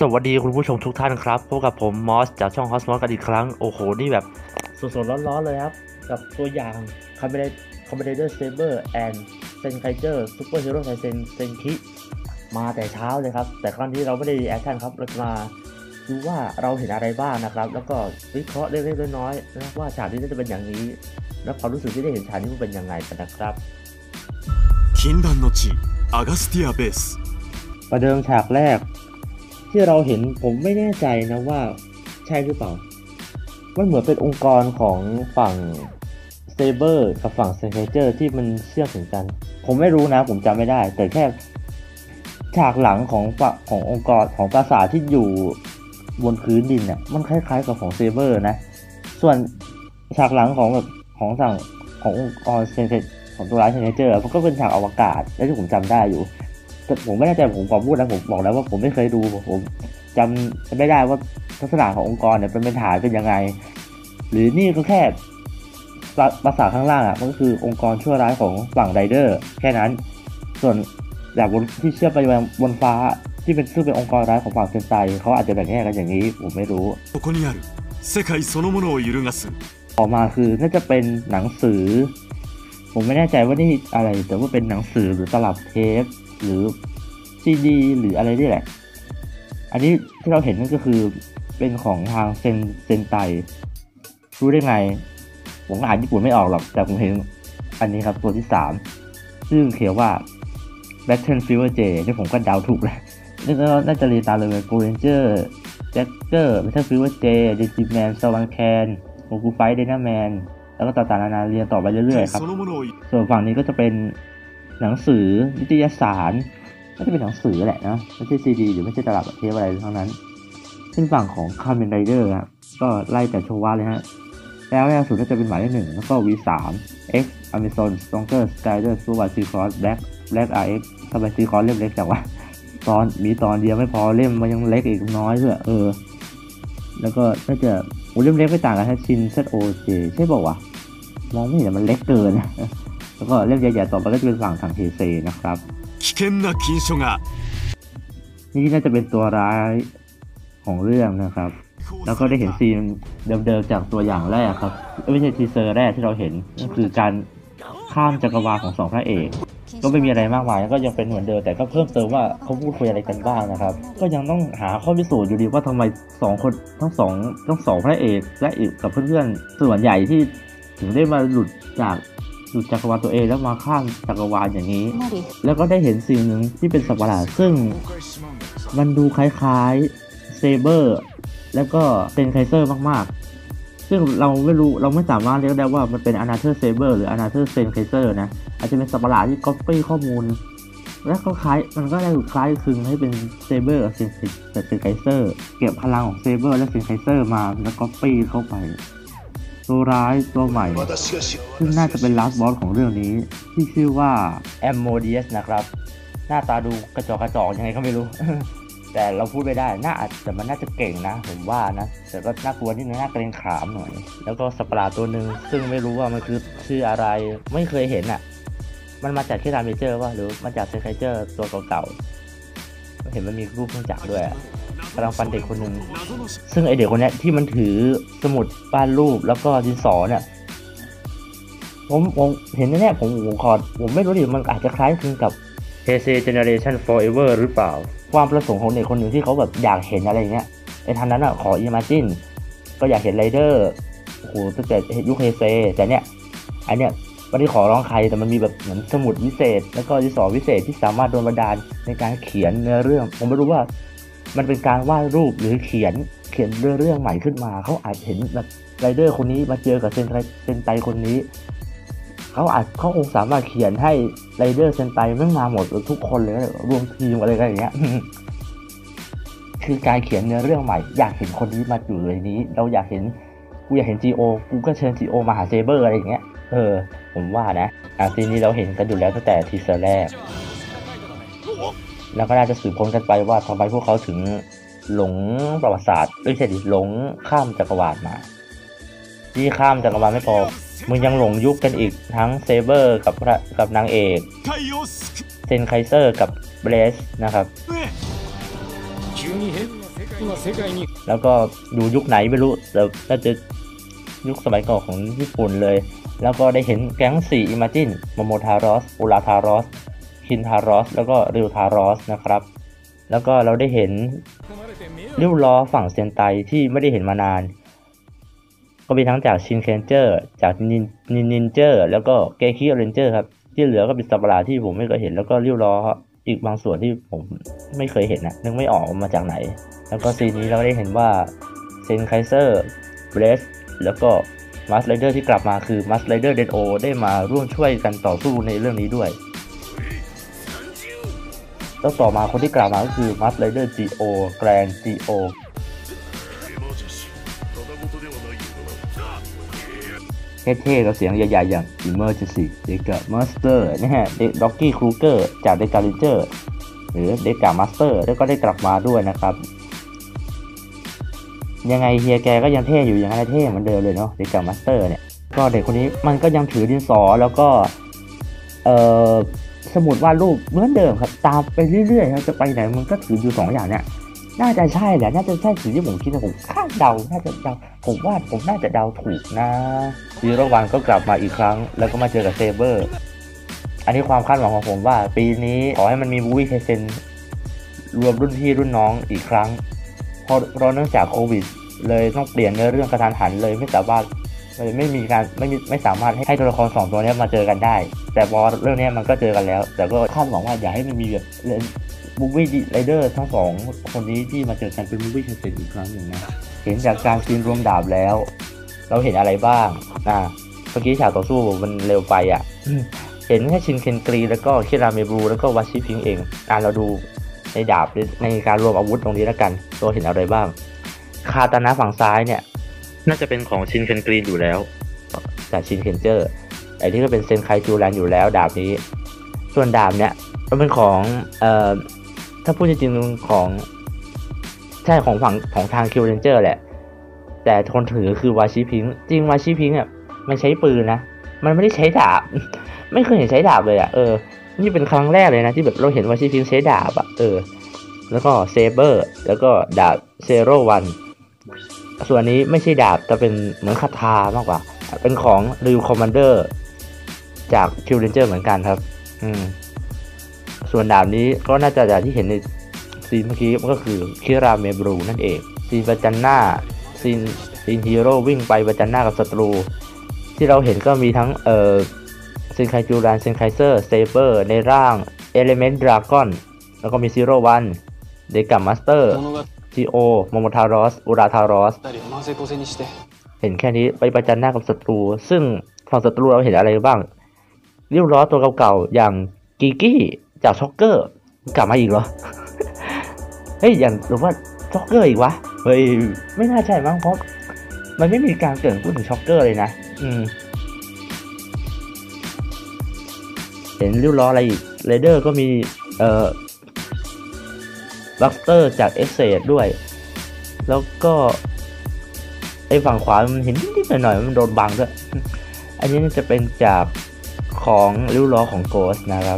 วัสดีคุณผู้ชมทุกท่านครับพบกับผมมอสจากช่องฮอสมอสกันอีกครั้งโอ้โหนี่แบบสดๆร้อนๆเลยครับกับตัวอย่าง Kamen Rider Saber and Zenkaiger Super Hero Taisen Senki มาแต่เช้าเลยครับแต่ครั้งนี้เราไม่ได้รีแอคชั่นครับเราจะมาดูว่าเราเห็นอะไรบ้างนะครับแล้วก็วิเคราะห์เล็กๆน้อยๆนะว่าฉากนี้น่าจะเป็นอย่างนี้และความรู้สึกที่ได้เห็นฉากนี้มันเป็นยังไงกันนะครับ禁断の地アガスティアベースประเดิมฉากแรกที่เราเห็นผมไม่แน่ใจนะว่าใช่หรือเปล่ามันเหมือนเป็นองค์กรของฝั่งเซเบอร์กับฝั่งเซนเจอร์ที่มันเชื่อมถึงกันผมไม่รู้นะผมจำไม่ได้แต่แค่ฉากหลังขององค์กรของปราสาทที่อยู่บนพื้นดินน่ะมันคล้ายๆกับของเซเบอร์นะส่วนฉากหลังของแบบของสั่งขององค์กรเซนของตัวร้ายเซนเจอร์มันก็เป็นฉากอวกาศและที่ผมจำได้อยู่แต่ผมไม่แน่ใจผมขอพูดนะผมบอกแล้วว่าผมไม่เคยดูผมจำไม่ได้ว่าลักษณะขององค์กรเนี่ยเป็นฐานเป็นยังไงหรือนี่ก็แค่ภาษาข้างล่างอ่ะมันก็คือองค์กรชั่วร้ายของฝั่งไรเดอร์แค่นั้นส่วนจากบนที่เชื่อมไปยังบนฟ้าที่เป็นซึ่งเป็นองค์กรร้ายของฝั่งเซนไซเขาอาจจะแบ่งแยกกันอย่างนี้ผมไม่รู้ここにある世界そのものを揺るがすออกมาคือน่าจะเป็นหนังสือผมไม่แน่ใจว่านี่อะไรแต่ว่าเป็นหนังสือหรือตลับเทปหรือซีดีหรืออะไรนี่แหละอันนี้ที่เราเห็นนั่นก็คือเป็นของทางเซนไตรู้ได้ไงผมอ่านญี่ปุ่นไม่ออกหรอกแต่ผมเห็นอันนี้ครับตัวที่3ซึ่งเขียนว่า Battle Fever J ที่ผมก็เดาถูกแล้วน่าจะเรียนตามเลย Go Ranger Jacker Battle Fever J Digimon Swan Can Goku Fight Dynaman แล้วก็ต่างๆนานาเรียนต่อไปเรื่อยๆครับส่วนฝั่งนี้ก็จะเป็นหนังสือนิตยสารก็จะเป็นหนังสือแหละนะไม่ใช่ซีดีหรือไม่ใช่ตลับเทปอะไรทั้งนั้นซึ่งฝั่งของ Kamen Rider ครับก็ไล่แต่โชวะเลยฮะแล้วล่าสุดก็จะเป็นหมายเลข1แล้วก็ V3 X Amazon Stronger Skyder Super Seacross Black RX ทำไม Seacross เล่มเล็กจังวะมีตอนเดียวไม่พอเล่มมันยังเล็กอีกน้อยด้วยแล้วก็น่าจะเล่มเล็กไม่ต่างกันฮะชิน ZOJ ใช่ป่าววะมองไม่เห็นมันเล็กเกินแล้วก็เล่มใหญ่ๆต่อไปก็จะเป็นฝั่งทางเทเซนะครับ危険な禁書がนี่น่าจะเป็นตัวร้ายของเรื่องนะครับแล้วก็ได้เห็นซีนเดิมๆจากตัวอย่างแรกครับไม่ใช่ทีเซอร์แรกที่เราเห็นก็คือการข้ามจักรวาลของ2พระเอกก็ไม่มีอะไรมากมายก็ยังเป็นเหมือนเดิมแต่ก็เพิ่มเติมว่าเขาพูดคุยอะไรกันบ้างนะครับก็ยังต้องหาข้อพิสูจน์อยู่ดีว่าทำไม2คนทั้งสองพระเอกและอีกกับเพื่อนๆส่วนใหญ่ที่ถึงได้มาหลุดจักรวาลตัวเองแล้วมาข้ามจักรวาลอย่างนี้แล้วก็ได้เห็นสิ่งหนึ่งที่เป็นสัตว์ประหลาดซึ่งมันดูคล้ายๆเซเบอร์แล้วก็เซนไคเซอร์มากๆซึ่งเราไม่สามารถเรียกได้ว่ามันเป็นอนาเธอร์เซเบอร์หรืออนาเธอร์เซนไคเซอร์นะอาจจะเป็นสัตว์ประหลาดที่ก๊อปปี้ข้อมูลและก็คล้ายมันก็ได้คล้ายคลึงให้เป็นเซเบอร์กับเซนไคเซอร์เก็บพลังของเซเบอร์และเซนไคเซอร์มาแล้วก๊อปปี้เข้าไปตัวร้ายตัวใหม่ซึ่งน่าจะเป็นลาสบอสของเรื่องนี้ที่ชื่อว่าแอมโมเดียสนะครับหน้าตาดูกระจอกยังไงก็ไม่รู้ แต่เราพูดไม่ได้แต่มันน่าจะเก่งนะผมว่านะแต่ก็น่ากลัวนิดนึงน่าเกรงขามหน่อยแล้วก็สัตว์ประหลาดตัวหนึ่งซึ่งไม่รู้ว่ามันคือชื่ออะไรไม่เคยเห็นมันมาจากที่รามเมเจอร์ว่าหรือมาจากเซนไคเจอร์ตัวเก่าๆเห็นมันมีรูปเครื่องจักรด้วยกำลังฟันเด็กคนหนึ่งซึ่งไอเด็กคนนี้ที่มันถือสมุดวาดรูปแล้วก็ดินสอเนี่ยผมเห็นแน่ๆผมไม่รู้ดิมันอาจจะคล้ายคลึงกับ Heisei Generation Forever หรือเปล่าความประสงค์ของเด็กคนหนึ่งที่เขาแบบอยากเห็นอะไรเงี้ยในทางนั้นขอ Imagine ก็อยากเห็นไรเดอร์โอ้โหตั้งแต่ยุคเฮเซแต่เนี่ยอันเนี้ยไม่ได้ขอร้องใครแต่มันมีแบบเหมือนสมุดวิเศษแล้วก็ดินสอวิเศษที่สามารถโดนบันดาลในการเขียนเนื้อเรื่องผมไม่รู้ว่ามันเป็นการวาดรูปหรือเขียนเรื่องใหม่ขึ้นมาเขาอาจเห็นแบบไรเดอร์คนนี้มาเจอกับเซนไตคนนี้เขาคงสามารถเขียนให้ไรเดอร์เซนไตไม่มาหมดทุกคนเลยรวมทีมอะไรกันอย่างเงี้ย คือการเขียนเนื้อเรื่องใหม่อยากเห็นคนนี้มาอยู่ในนี้กูอยากเห็นจีโอกูก็เชิญจีโอมาหาเซเบอร์อะไรอย่างเงี้ยผมว่านะซีนนี้เราเห็นกันอยู่แล้วตั้งแต่ทีเซอร์แรกแล้วก็น่าจะสืบค้นกันไปว่าทำไมพวกเขาถึงหลงประวัติศาสตร์ไม่ใช่ดิหลงข้ามจักรวาลมาที่ข้ามจักรวาลไม่พอมึงยังหลงยุคกันอีกทั้งเซเบอร์กับนางเอกเซนไคเซอร์กับเบรสนะครับแล้วก็ดูยุคไหนไม่รู้แต่น่าจะยุคสมัยก่อนของญี่ปุ่นเลยแล้วก็ได้เห็นแก๊ง4อิมาจินโมโมทารอสอุราทารอสคินทารอสแล้วก็ริวทารอสนะครับแล้วก็เราได้เห็นริ้วล้อฝั่งเซนไตที่ไม่ได้เห็นมานานก็มีทั้งจากชินเคนเจอร์จากนินเจอร์แล้วก็เกคิเรนเจอร์ครับที่เหลือก็เป็นสัตว์ประหลาดที่ผมไม่เคยเห็นแล้วก็ริ้วล้ออีกบางส่วนที่ผมไม่เคยเห็นนะนึกไม่ออกมาจากไหนแล้วก็ซีนนี้เราได้เห็นว่าเซนไคเซอร์เบรสแล้วก็มัสไรเดอร์ที่กลับมาคือมัสไรเดอร์เดนโอได้มาร่วมช่วยกันต่อสู้ในเรื่องนี้ด้วยแล้วต่อมาคนที่กลับมาก็คือมัสไรเดอร์จีโอแกรนจีโอเท่ๆกับเสียงใหญ่ๆอย่าง Emergency เดกามาสเตอร์นะฮะด็อกกี้ครูเกอร์จากเดกาลิเจอร์หรือเดกามาสเตอร์แล้วก็ได้กลับมาด้วยนะครับยังไงเฮียแกก็ยังเท่อยู่อย่างนั้นเท่เหมือนเดิมเลยเนาะเดกามาสเตอร์เนี่ยก็เด็กคนนี้มันก็ยังถือดินสอแล้วก็สมุดวาดรูปเหมือนเดิมครับตามไปเรื่อยๆครับจะไปไหนมันก็ถืออยู่2อย่างเนี่ยน่าจะใช่แหละน่าจะใช่สิ่งที่ผมคิดนะผมคาดเดาน่าจะเดาผมว่าผมน่าจะเดาถูกนะซีโร่วันก็กลับมาอีกครั้งแล้วก็มาเจอกับเซเบอร์อันนี้ความคาดหวังของผมว่าปีนี้ขอให้มันมีบูวี่ไคเซนรวมรุ่นพี่รุ่นน้องอีกครั้งเพราะเนื่องจากโควิดเลยต้องเปลี่ยนเนื้อเรื่องกระทันหันเลยไม่สามารถไม่สามารถให้ตัวละคร2ตัวนี้มาเจอกันได้แต่พอเรื่องนี้มันก็เจอกันแล้วแต่ก็คาดหวังว่าอย่าให้มันมีแบบมูฟวี่ไรเดอร์ทั้ง2คนนี้ที่มาเจอกันเป็นมูฟวี่ไคเซนอีกครั้งหนึ่งนะเห็นจากการซีนรวมดาบแล้วเราเห็นอะไรบ้างเมื่อกี้ฉากต่อสู้มันเร็วไปเห็นแค่ชินเคนกรีแล้วก็คิราเมบรูแล้วก็วาชิพิงเองเราดูในดาบในการรวมอาวุธตรงนี้แล้วกันตัวเห็นอะไรบ้างคาตานะฝั่งซ้ายเนี่ยน่าจะเป็นของชินเคนกรีอยู่แล้วจากชินเคนเจอร์ไอ้ที่ก็เป็นเซนไคจูแลนอยู่แล้วดาบนี้ส่วนดาบเนี่ยมันเป็นของถ้าพูดจริงๆของใช่ของฝั่งของทางคิวเรนเจอร์แหละแต่คนถือคือวาชิพิงจริงวาชิพิงมันใช้ปืนนะมันไม่ได้ใช้ดาบ ไม่เคยเห็นใช้ดาบเลยนี่เป็นครั้งแรกเลยนะที่แบบเราเห็นวาชิพิงใช้ดาบแล้วก็เซเบอร์แล้วก็ดาบเซโร่วันส่วนนี้ไม่ใช่ดาบแต่เป็นเหมือนคาถามากกว่าเป็นของริวคอมมานเดอร์จากคิวเรนเจอร์เหมือนกันครับส่วนดาบนี้ก็น่าจะอย่างที่เห็นในซีนเมื่อกี้มันก็คือคิราเมบรูนั่นเองซีนประจันหน้าซีนฮีโร่วิ่งไปประจันหน้ากับศัตรูที่เราเห็นก็มีทั้งเซนไคจูรันเซนไคเซอร์เซเบอร์ในร่างเอลิเมนต์ดราก้อนแล้วก็มีซีโร่วันเดกัมมาสเตอร์จีโอโมโมทารอสอุราทารอสเห็นแค่นี้ไปประจันหน้ากับศัตรูซึ่งฝั่งศัตรูเราเห็นอะไรบ้างริ้วล้อตัวเก่าๆอย่างกิกี้จากช็อกเกอร์กลับมาอีกเหรอ เฮ้ยอย่างหรือว่าช็อกเกอร์อีกวะเฮ้ยไม่น่าใช่มั้งเพราะมันไม่มีการเกิดพูดถึงช็อกเกอร์เลยนะเห็นริ้วล้ออะไรอีกเรเดอร์ก็มีบัคเตอร์จากเอ็กเซดด้วยแล้วก็ไอ้ฝั่งขวามันเห็นนิดๆหน่อยๆมันโดนบังด้วยอันนี้จะเป็นจากของริ้วล้อของโกสนะครับ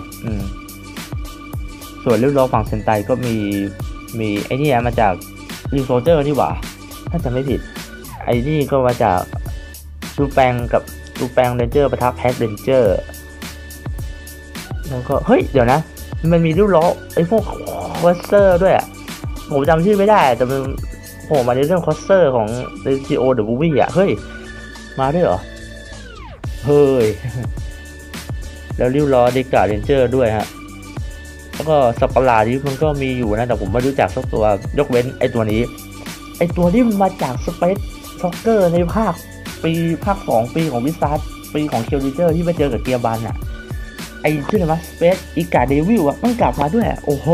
ส่วนริ้วล้อฝั่งเซนไตก็มีไอ้นี่มาจากริวโซเจอร์นี่หว่าถ้าจำไม่ผิดไอ้นี่ก็มาจากซูแปงกับซูแปงเรนเจอร์ปะทะแพทเรนเจอร์แล้วก็เฮ้ยเดี๋ยวนะมันมีริ้วล้อไอ้พวกคอสเซอร์ด้วยผมจำชื่อไม่ได้แต่มันโผล่มาในเรื่องคอสเซอร์ของ Resident Evil The Movie เฮ้ยมาด้วยเหรอเฮ้ยแล้วริ้วล้อเดกาเรนเจอร์ด้วยฮะแล้วก็สัตว์ประหลาดที่มันก็มีอยู่นะแต่ผมไม่รู้จักสักตัวยกเว้นไอ้ตัวนี้ไอ้ตัวที่มันมาจากสเปซซ็อกเกอร์ในภาค2ปีของวิซาร์ดปีของคิวริเจอร์ที่ไปเจอกับเกียร์บันไอ้ชื่ออะไรวะสเปซอีกาเดวิลมันกลับมาด้วยโอ้โห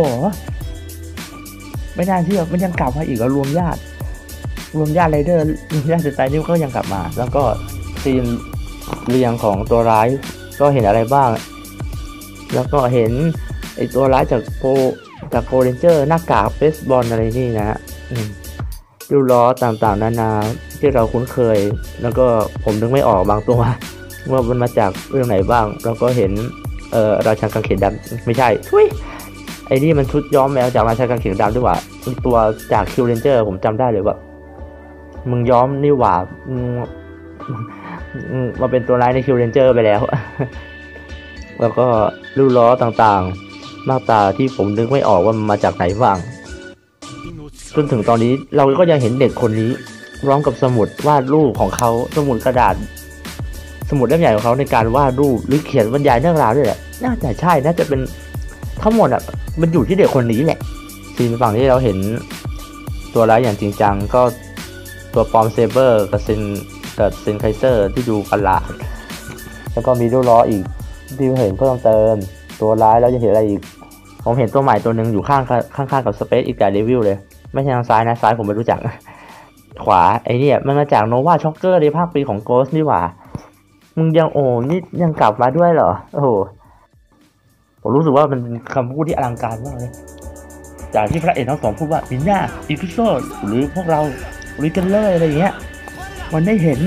ไม่น่าเชื่อมันยังกลับมาอีกแล้วรวมญาติไรเดอร์รวมญาติสไตล์นี่ก็ยังกลับมาแล้วก็ซีนเรียงของตัวร้ายก็เห็นอะไรบ้างแล้วก็เห็นไอตัวร้ายจากโกเรนเจอร์หน้ากากเบสบอลอะไรนี่นะริ้วล้อต่างๆนานาที่เราคุ้นเคยแล้วก็ผมนึกไม่ออกบางตัวว่ามันมาจากเรื่องไหนบ้างแล้วก็เห็นราชากางเขนดำไม่ใช่ทุยไอ้นี่มันชุดย้อมแมวจากราชากางเขนดำด้วยว่ะตัวจากคิวเรนเจอร์ผมจำได้เลยว่ามึงย้อมนี่หว่ามาเป็นตัวร้ายในคิวเรนเจอร์ไปแล้ว แล้วก็รูล้อต่างๆหน้าตาที่ผมนึกไม่ออกว่ามันมาจากไหนบ้างจนถึงตอนนี้เราก็ยังเห็นเด็กคนนี้พร้อมกับสมุดวาดรูปของเขาสมุดกระดาษสมุดเล่มใหญ่ของเขาในการวาดรูปหรือเขียนบรรยายเรื่องราวด้วยแหละน่าจะใช่น่าจะเป็นทั้งหมดอ่ะมันอยู่ที่เด็กคนนี้แหละซีนฝั่งที่เราเห็นตัวร้ายอย่างจริงจังก็ตัวปอมเซเบอร์กับเซนไคเซอร์ที่ดูประหลาดแล้วก็มีรูล้ออีกที่เห็นเพิ่มเติมตัวร้ายแล้วยังเห็นอะไรอีกผมเห็นตัวใหม่ตัวหนึ่งอยู่ข้างกับสเปซอีกการเดวิลเลยไม่ใช่ทางซ้ายนะซ้ายผมไม่รู้จักขวาไอ้นี่มันมาจากโนวาช็อกเกอร์ในภาคปีของโกสนี่หว่ามึงยังนี่ยังกลับมาด้วยเหรอโอ้โหผมรู้สึกว่ามันเป็นคำพูดที่อลังการมากเลยจากที่พระเอกทั้งสองพูดว่ามิน่าอีพิโซดหรือพวกเราริกันเลอร์อะไรอย่างเงี้ยมันได้เห็น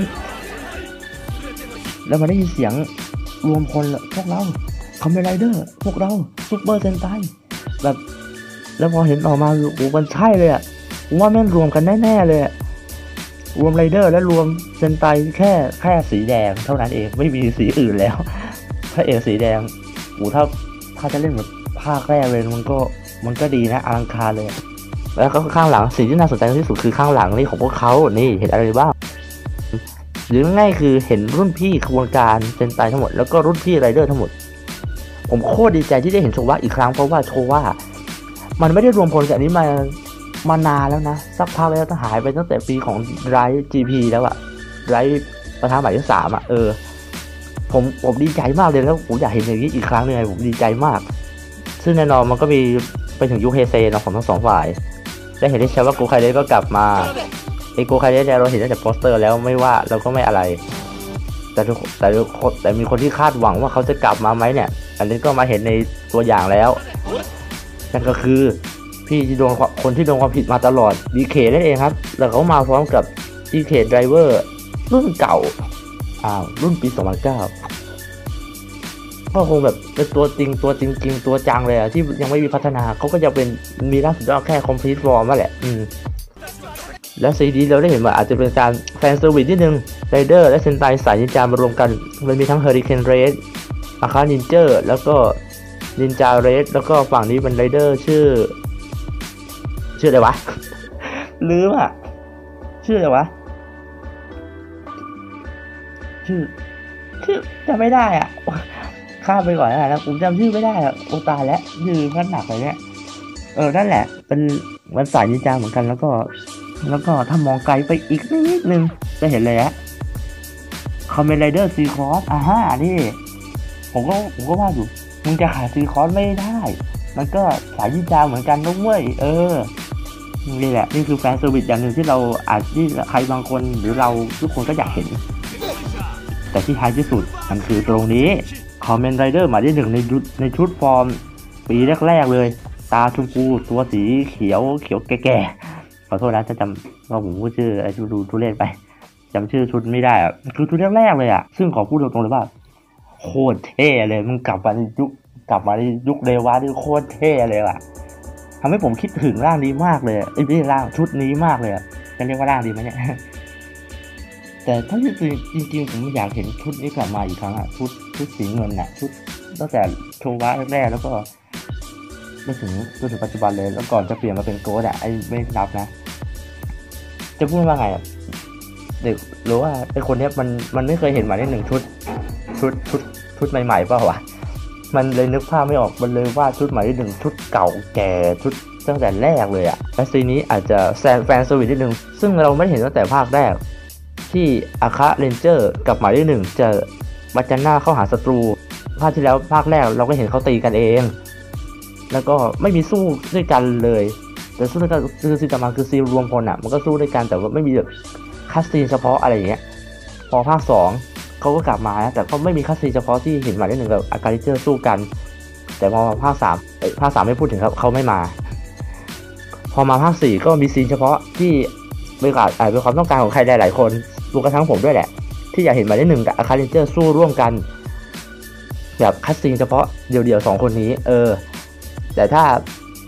แล้วมันได้ยินเสียงรวมคนพวกเราคอมเมนไรเดอร์พวกเราซุปเปอร์เซนไตแบบแล้วพอเห็นออกมาโอ้มันใช่เลยอ่ะผมว่าแม่งรวมกันแน่ๆเลยรวมไรเดอร์และรวมเซนไตแค่สีแดงเท่านั้นเองไม่มีสีอื่นแล้วพระเอกสีแดงโอ้ถ้าจะเล่นแบบภาคแรกเลยมันก็ดีนะอลังการเลยแล้วก็ข้างหลังสิ่งที่น่าสนใจที่สุดคือข้างหลังนี่ของพวกเขานี่เห็นอะไรบ้างหรือง่ายคือเห็นรุ่นพี่ขบวนการเซนไตทั้งหมดแล้วก็รุ่นพี่ไรเดอร์ทั้งหมดผมโคตรดีใจที่ได้เห็นโชวะอีกครั้งเพราะว่าโชวะมันไม่ได้รวมพลกับนี้มานานแล้วนะสักพักแล้วหายไปตั้งแต่ปีของไรGPแล้วอะไรประธานใหม่ที่3อะผมดีใจมากเลยแล้วผมอยากเห็นอย่างนี้อีกครั้งนึงผมดีใจมากซึ่งแน่นอนมันก็มีไปถึงยุคเฮเซนะของทั้งสองฝ่ายได้เห็นได้ชัดว่าโกไคเดก็กลับมาโกไคเดเราเห็นตั้งแต่โปสเตอร์แล้วไม่ว่าเราก็ไม่อะไรแต่มีคนที่คาดหวังว่าเขาจะกลับมาไหมเนี่ยอันนี้ก็มาเห็นในตัวอย่างแล้วนั่นก็คือพี่ที่คนที่โดนความผิดมาตลอดดีเคนั่นเองครับแล้วเขามาพร้อมกับดีเคไดรเวอร์รุ่นเก่ารุ่นปี 2009ก็คงแบบเป็นตัวจริงตัวจังเลยที่ยังไม่มีพัฒนาเขาก็จะเป็นมีล่าสุดก็แค่ complete form นั่นแหละแล้วซีดีเราได้เห็นว่าอาจจะเป็นการแฟนเซอร์วิสนิดนึงไรเดอร์และเซนไตสายนินจามารวมกันมันมีทั้งเฮอริเคนเรดอาคานินเจอร์แล้วก็นินจาเรดแล้วก็ฝั่งนี้เป็นไรเดอร์ชื่ออะไรวะลืมอ่ะชื่ออะไรวะชื่อจำไม่ได้อ่ะข้ามไปก่อนนะผมจำชื่อไม่ได้อ่ะโอตายแล้วชื่อมันหนักเลยเนี่ยนั่นแหละเป็นวันสายนินจาเหมือนกันแล้วก็ถ้ามองไกลไปอีกนิดนึงจะเห็นเลยฮะคอมเมนไรเดอร์ซีคอร์สนี่ผมก็ว่าอยู่มึงจะขายซีคอร์สไม่ได้มันก็สายนินจาเหมือนกันนะเว้ยนี่แหละนี่คือแฟนเซอร์วิสอย่างหนึ่งที่เราอาจที่ใครบางคนหรือเราทุกคนก็อยากเห็นแต่ที่ท้ายที่สุดมันคือตรงนี้คอมเมนไรเดอร์หมายเลข 1ในชุดฟอร์มปีแรกๆเลยตาชมพูตัวสีเขียวแก่ๆขอโทษนะถ้าจำว่าผมพูดชื่อไอ้ดูทุเรศไปจำชื่อชุดไม่ได้อะคือชุดแรกๆเลยอะซึ่งขอพูดตรงๆเลยว่าโคตรเท่เลยมึงกลับมาในยุคเดวะที่โคตรเท่เลยอะทำให้ผมคิดถึงร่างนี้มากเลยไม่ใช่ร่างชุดนี้มากเลยจะเรียกว่าร่างดีไหมเนี่ยแต่ถ้าจริงผมอยากเห็นชุดนี้กลับมาอีกครั้งอะชุดสีเงินอะชุดตั้งแต่โชวะแรกๆแล้วก็จนถึงปัจจุบันเลยแล้วก่อนจะเปลี่ยนมาเป็นโกดอะไอ้ไม่นับนะจะพูดว่าไงอะเด็กรู้ว่าไอ้คนนี้มันไม่เคยเห็นมาได้1ชุดใหม่ๆเปล่าวะมันเลยนึกภาพไม่ออกมันเลยว่าชุดใหม่ที่1ชุดเก่าแก่ชุดตั้งแต่แรกเลยอะและซีนี้อาจจะแฟนเซอร์วิสนิดนึงซึ่งเราไม่เห็นตั้งแต่ภาคแรกที่อาคาเรนเจอร์กับหมายเลข 1จะมาจันหน้าเข้าหาศัตรูภาคที่แล้วภาคแรกเราก็เห็นเขาตีกันเองแล้วก็ไม่มีสู้ด้วยกันเลยแต่สู้ด้วยกันคือซีนต่อมาคือซีนรวมพลอ่ะมันก็สู้ด้วยกันแต่ว่าไม่มีแบบคัสซีนเฉพาะอะไรอย่างเงี้ยพอภาค2เขาก็กลับมานะแต่ก็ไม่มีคัสซีนเฉพาะที่เห็นหมายเลข 1กับอาคาเรนเจอร์สู้กันแต่พอภาค3ไม่พูดถึงครับเขาไม่มาพอมาภาค4ก็มีซีนเฉพาะที่เป็นความต้องการของใครหลายๆคนรวมกระทั่งผมด้วยแหละที่อยากเห็นหมายเลข 1กับอาคาเรนเจอร์สู้ร่วมกันแบบคัสซีนเฉพาะเดี่ยวๆ2คนนี้แต่ถ้า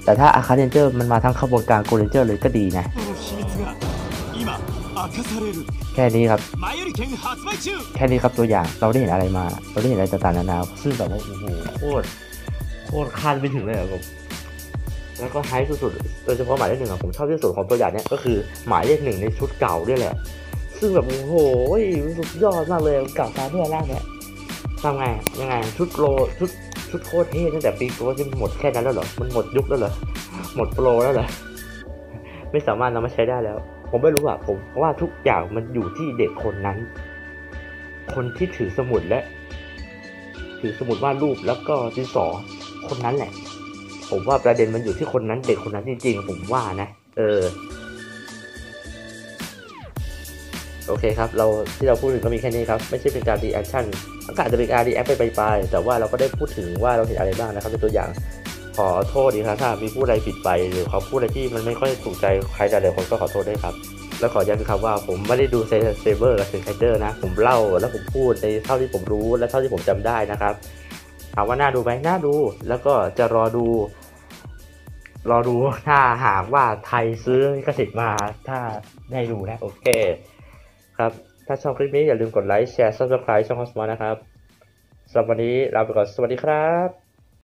แต่ถ้าอาคาเรนเจอร์มันมาทั้งขบวนการโกเรนเจอร์เลยก็ดีนะこの秘密が今明かされるแค่นี้ครับ前より剣発売中แค่นี้ครับตัวอย่างเราได้เห็นอะไรมา เราได้เห็นอะไรต่างๆนานาซึ่งแบบว่าโอ้โหโคตรคาดไม่ถึงเลยอะผมแล้วก็ไฮสุดๆโดยเฉพาะหมายเลข 1อะผมชอบที่สุดของตัวอย่างเนี้ยก็คือหมายเลข 1ในชุดเก่าด้วยแหละซึ่งแบบโอ้โหสุดยอดมากเลยเก่าตาเพื่อร่างเนี้ยทำไงยังไงชุดโปรชุดโคตรเท่ตั้งแต่ปีโปรที่หมดแค่นั้นแล้วเหรอมันหมดยุคแล้วเหรอหมดโปรแล้วเหรอไม่สามารถนำมาใช้ได้แล้วผมไม่รู้อะผมว่าทุกอย่างมันอยู่ที่เด็กคนนั้น คนที่ถือสมุดและถือสมุดวาดรูปแล้วก็ดินสอคนนั้นแหละผมว่าประเด็นมันอยู่ที่คนนั้นเด็กคนนั้นจริงๆผมว่านะโอเคครับเราที่เราพูดถึงก็มีแค่นี้ครับไม่ใช่เป็นการรีแอคชั่นก็อาจจะเป็นการรีแอคไปแต่ว่าเราก็ได้พูดถึงว่าเราเห็นอะไรบ้างนะครับในตัวอย่างขอโทษดีครับถ้ามีพูดอะไรผิดไปหรือเขาพูดอะไรที่มันไม่ค่อยถูกใจใครแต่หลายคนก็ขอโทษด้วยครับแล้วขอย้ำอีกครับว่าผมไม่ได้ดูเซเบอร์กับเซนไคเดอร์นะผมเล่าแล้วผมพูดในเท่าที่ผมรู้และเท่าที่ผมจำได้นะครับถามว่าน่าดูไหมน่าดูแล้วก็จะรอดูถ้าหากว่าไทยซื้อลิขสิทธิ์มาถ้าได้ดูนะโอเคครับถ้าชอบคลิปนี้อย่าลืมกดไลค์แชร์ Subscribe ช่อง Cosmos นะครับสำหรับวันนี้ลาไปก่อนสวัสดีครับ